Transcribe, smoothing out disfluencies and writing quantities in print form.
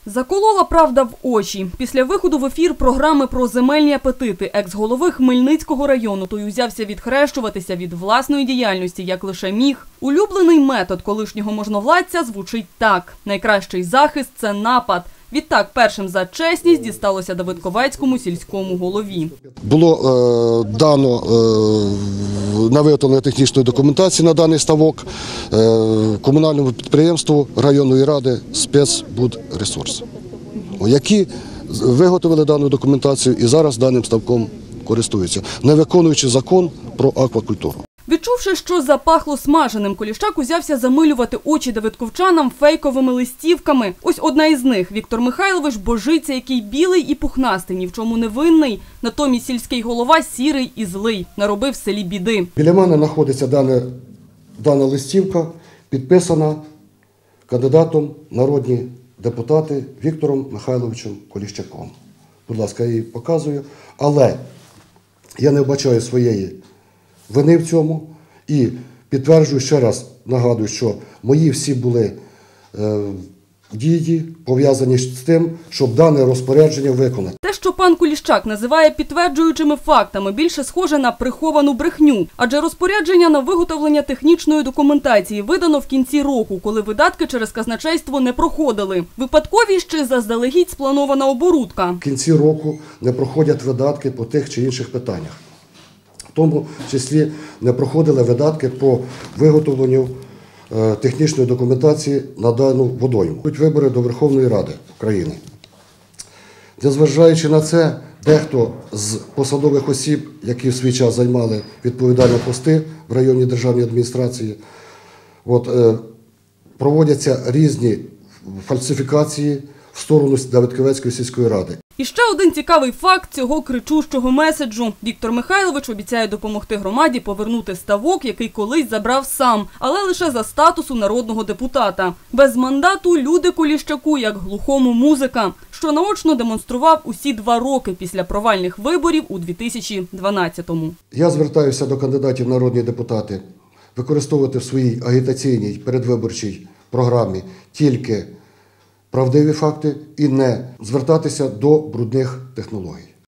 Заколола правда в очі. Після виходу в ефір програми про земельні апетити екс-голови Хмельницького району той узявся відхрещуватися від власної діяльності, як лише міг. Улюблений метод колишнього можновладця звучить так. Найкращий захист – це напад. Відтак, першим за чесність дісталося Давидковецькому сільському голові. Було дано на виготовлення технічної документації на даний ставок комунальному підприємству районної ради «Спецбудресурс», які виготовили дану документацію і зараз даним ставком користуються, не виконуючи закон про аквакультуру. Відчувши, що запахло смаженим, Коліщак узявся замилювати очі давидковчанам фейковими листівками. Ось одна із них – Віктор Михайлович божиться, який білий і пухнастий, ні в чому не винний. Натомість сільський голова сірий і злий, наробив в селі біди. Біля мене знаходиться дана листівка, підписана кандидатом в народні депутати Віктором Михайловичем Коліщаком. Будь ласка, я її показую, але я не вбачаю своєї вини в цьому і підтверджую, ще раз нагадую, що мої всі були дії пов'язані з тим, щоб дане розпорядження виконати. Те, що пан Коліщак називає підтверджуючими фактами, більше схоже на приховану брехню. Адже розпорядження на виготовлення технічної документації видано в кінці року, коли видатки через казначейство не проходили. Випадковість чи заздалегідь спланована оборудка? В кінці року не проходять видатки по тих чи інших питаннях. В тому числі не проходили видатки по виготовленню технічної документації на дану водойму. Будуть вибори до Верховної Ради України. Незважаючи на це, дехто з посадових осіб, які в свій час займали відповідальні пости в районній державній адміністрації, проводяться різні фальсифікації в сторону Давидковецької сільської ради. І ще один цікавий факт цього кричущого меседжу. Віктор Михайлович обіцяє допомогти громаді повернути ставок, який колись забрав сам, але лише за статусу народного депутата. Без мандату люди Коліщаку, як глухому музика, що наочно демонстрував усі 2 роки після провальних виборів у 2012-му. Я звертаюся до кандидатів в народні депутати використовувати в своїй агітаційній передвиборчій програмі тільки правдиві факти і не звертатися до брудних технологій.